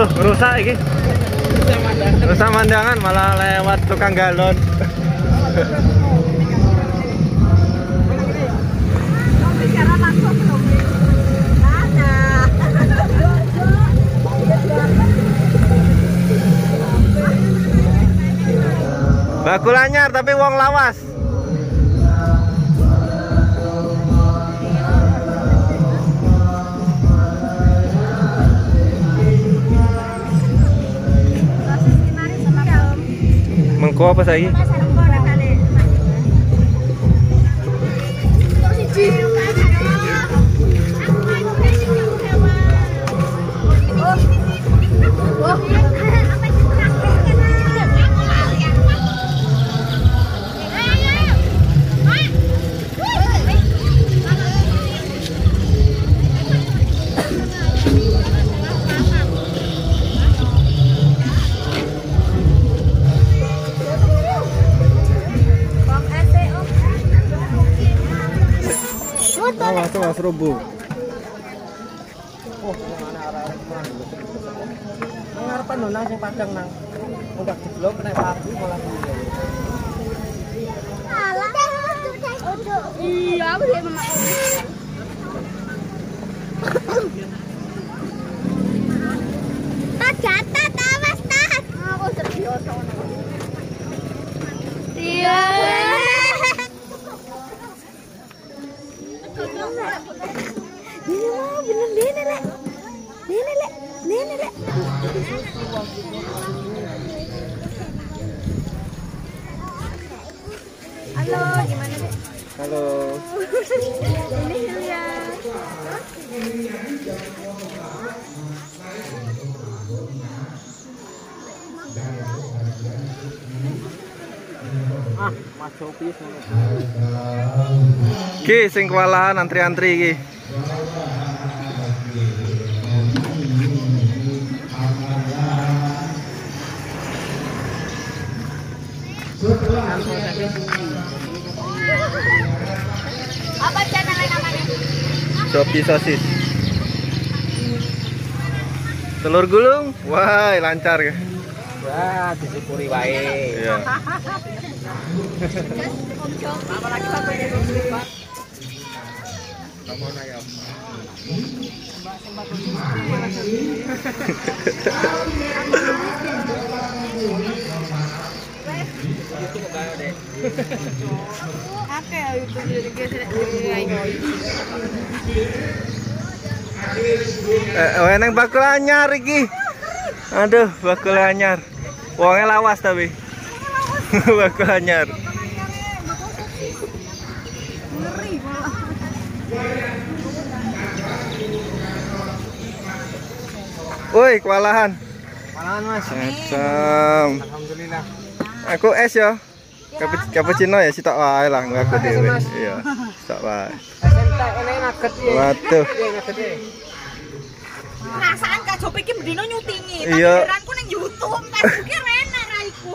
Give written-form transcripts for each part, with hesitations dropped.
Waduh, rusak iki. Rusak mandangan malah lewat tukang galon. Bakul anyar tapi wong lawas. Mengko apa saiki? Awas robo. Oh, mana arah-arah kemana? Ngarepan lho nang sing padang nang. Udah jeblok kena paku malah. Alah. Iya, aku dia memakai. Jatah awas tas. Aku terbiasa. Iya. Nenek. Halo, gimana dek? Halo. Ini Hilya. Mas Sopi Ki sing kewalahan antri-antri iki. Apa channel namanya? Sopi sosis. Telur gulung, wah lancar ya. Wah, disyukuri wae. Iya. Apalagi sampai di rumah. Kamu ayam. Eneng bakul anyar iki. Aduh, bakul anyar. Wonge lawas tapi. Bakul anyar. Woi, kewalahan. Kewalahan, Mas. Macam. Alhamdulillah. Aku es ya. Cappuccino ya sitok wae lah ngaku dhewe. Iya, sitok wae. Waduh. Perasaan Kak Jopi iki bendino nyutingi. Kameraku ning YouTube, Facebooknya enak raiku.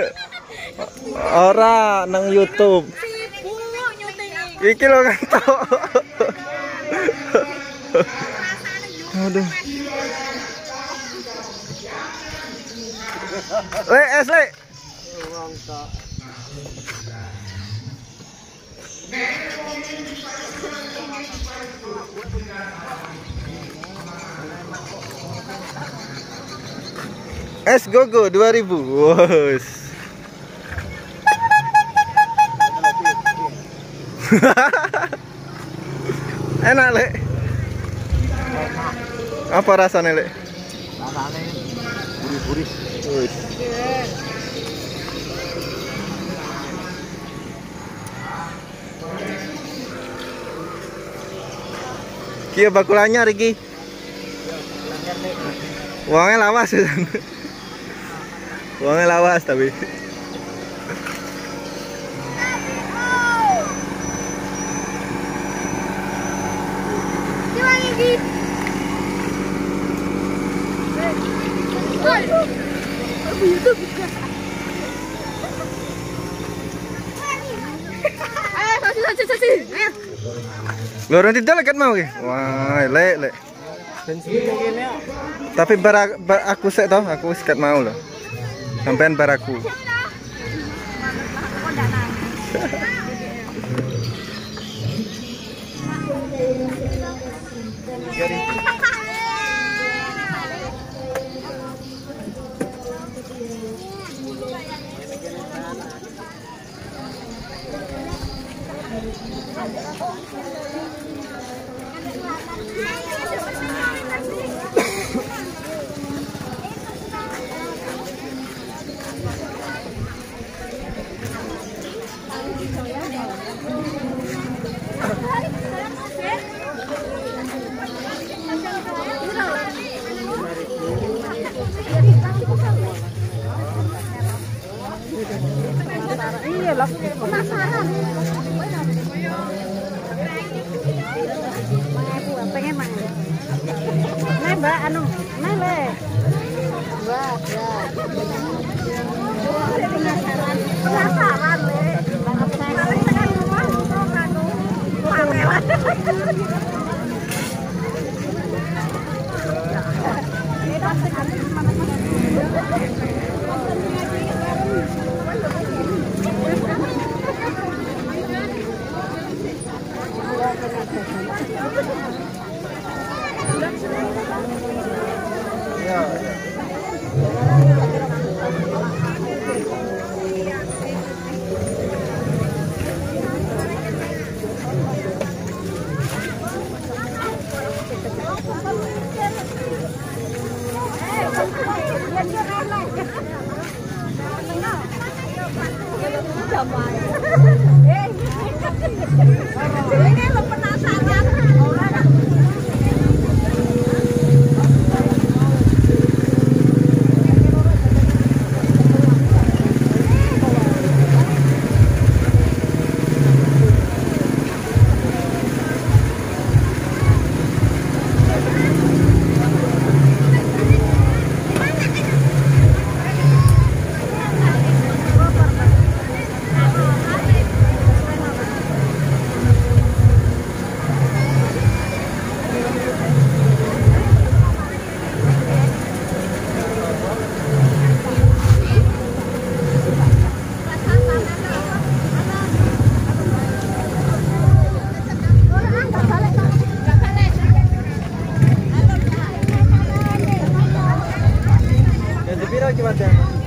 Ora nang YouTube. Iki lho kantok. Aduh. Es le. Es gogo 2000. Wos. Enak, Le. Apa rasanya, Le? Rasanya gurih-gurih. Kia bakulannya Riki. Uangnya lawas ya. Uangnya lawas tapi. Lho nanti dekat mau ki. Wah, lek. Ben sini kene. Tapi aku sek toh, aku sikat mau loh. Sampean baraku. Iya loh, penasaran. Pengen mang. Nah, Mbak, anu, nah le. Mbak, ya. Penasaran le. Tapi tekan rumah kok anu. Pangelan. Ini pasti ini lo penasaran. Gimana?